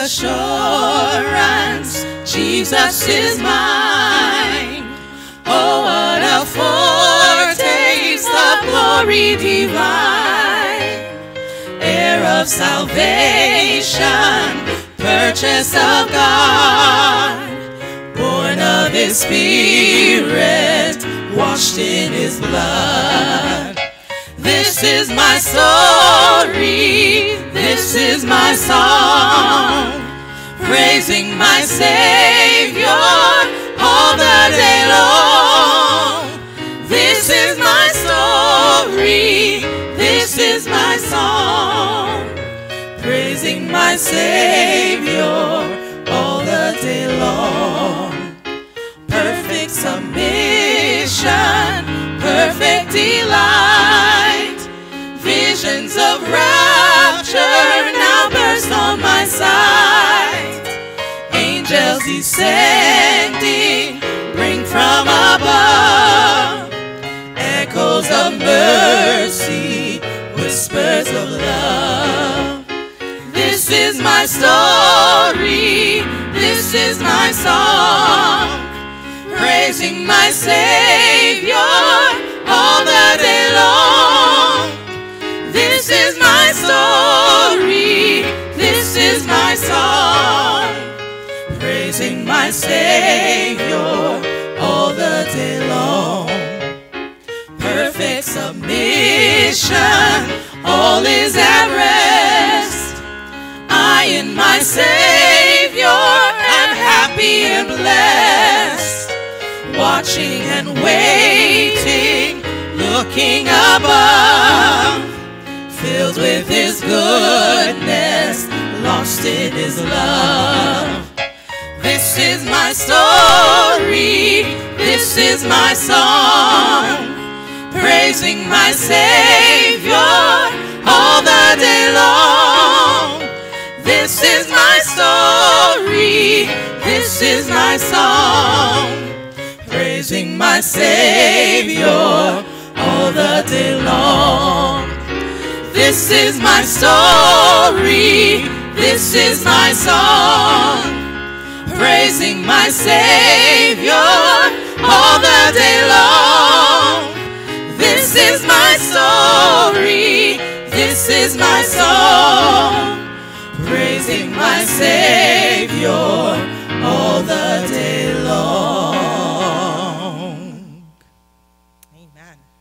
assurance, Jesus is mine. Oh, what a foretaste of glory divine, heir of salvation, purchase of God, born of his Spirit, washed in his blood. This is my story, this is my song, praising my Savior all the day long. This is my story, this is my song, praising my Savior all the day long. Perfect submission, perfect delight, visions of rapture now burst on my sight. Angels descending bring from above echoes of mercy, whispers of love. This is my story, this is my song, praising my Savior all the day long. This is my story, this is my song, praising my Savior all the day long. Perfect submission, all is at rest. I in my Savior am happy and blessed, watching and waiting, looking above, filled with his goodness, lost in his love. This is my story, this is my song, praising my Savior all the day long. This is my story, this is my song, praising my Savior all the day long. This is my story, this is my song, praising my Savior all the day long. This is my story, this is my song, praising my Savior all the day long. Amen.